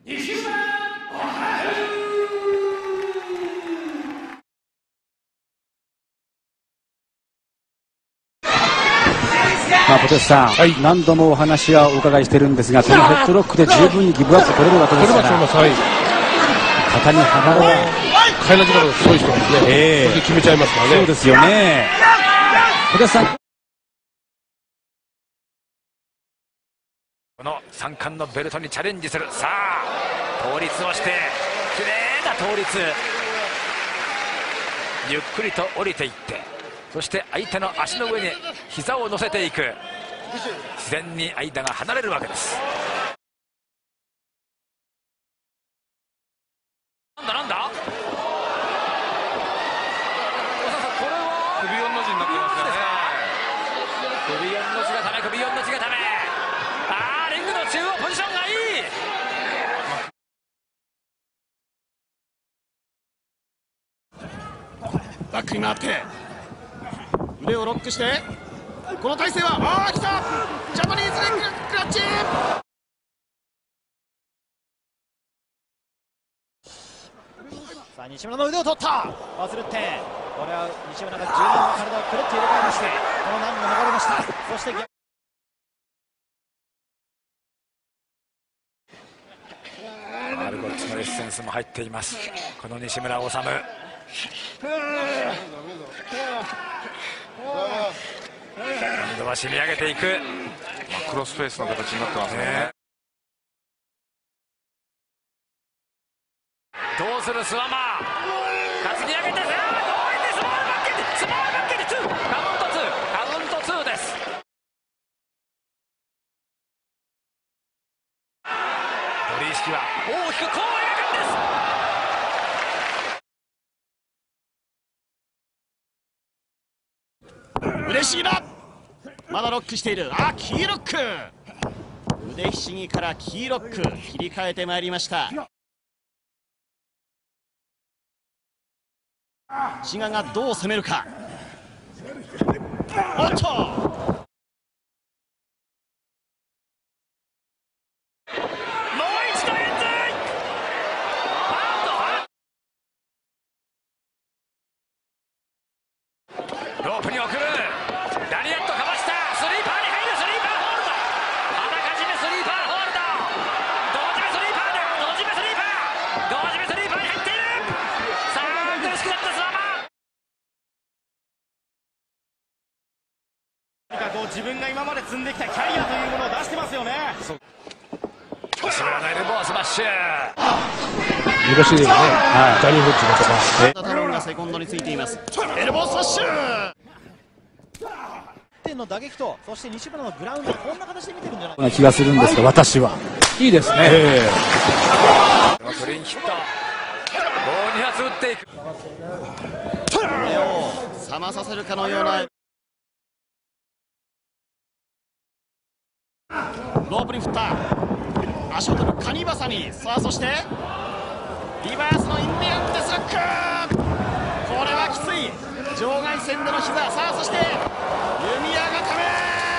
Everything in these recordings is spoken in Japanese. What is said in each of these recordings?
小手さん、何度もお話はお伺いしてるんですが、このヘッドロックで十分にギブアップ取れるわけですから、型にはまれば変えな力が強い人ですね、それで決めちゃいますからね。 そうですよね。小手さん、 この三冠のベルトにチャレンジする。さあ倒立をしてきれいな倒立、ゆっくりと降りていって、そして相手の足の上に膝を乗せていく。自然に間が離れるわけです。なんだこれは首4の字になってますよね。首4の字がダメ、首4の字がダメ。ああ、リングの中央ポジションがいい。 バックに回って腕をロックして、この体勢は来たジャパニーズレッグクラッチ。 さあ西村の腕を取った。忘れて、これは西村が柔軟な体をくるっと入れ替えまして、この難が逃れました。そしてアルゴッチのエッセンスも入っています、この西村治。今度は締め上げていく。 クロスフェイスの形になってますね。 どうするスワマー、担ぎ上げて、強引でスモールバッケット、スモールバッケット2、カウント2です。取り意識は大きくこう描くんです。嬉しいな。まだロックしている。キーロック、腕ひしぎからキーロック切り替えてまいりました。志賀がどう攻めるか。おっと、もう一度エンズイ。 ロープに送る。ラリアットかわした。スリーパーに入る。スリーパーホールド、あらかじめスリーパーホールド、同時めスリーパーで、同時めスリーパー、同時めスリーパーに入っている。さあ苦しくなったスワマー。 何かこう自分が今まで積んできたキャリアというものを出してますよね。 西村のエルボースマッシュ。 見出しでね、ジャニー・ホッジのとか。 タロンがセコンドについています。エルボースマッシュ。 点の打撃と、そして西村のグラウンド、こんな形で見てるんじゃないかな気がするんですが、私はいいですね。 クリーンヒット、もう2発打っていく。 目を覚まさせるかのようなロープに振った。足を取るカニバサミ。さあそしてリバースのインディアンデスロック。これはきつい。場外線での膝。さあそして弓矢固め。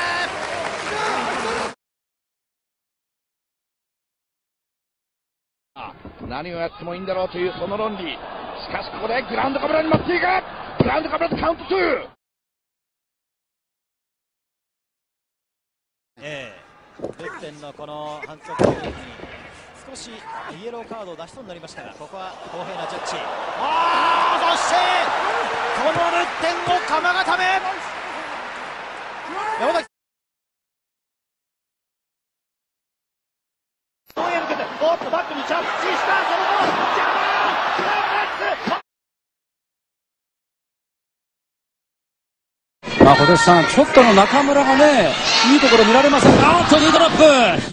何をやってもいいんだろうというその論理。しかしここでグラウンドカメラに持っていく。グラウンドカメラでカウント2。 ルッテンのこの反則攻撃に少しイエローカードを出しそうになりましたが、ここは公平なジャッジ。そしてこのルッテンを鎌固め。山崎へ向けて、おっとバックに着地した。その後ジャパン小手さん、ちょっとの中村がね、いいところ見られません。ニードロップ。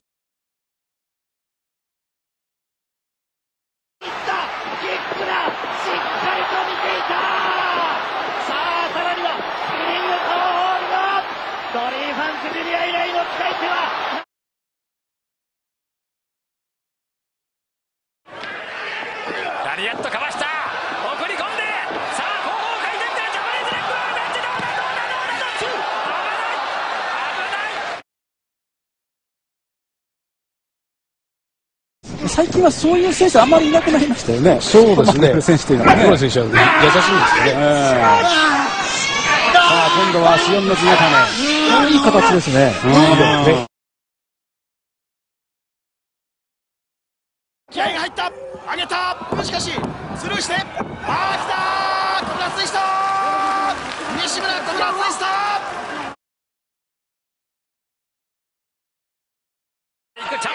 ラリアットかわした。送り込んで、さあ後方回転でジャパニーズレッグ。危ない。 最近はそういう選手あんまりいなくなりましたよね。 そうですね。 選手というのはね。 この選手は優しいんですよね。 さあ今度は足4の地固め。いい形ですね。 気合が入った、上げた、しかしスルーして、来たー、コブラツイストー、西村コブラツイストー。 行くチャン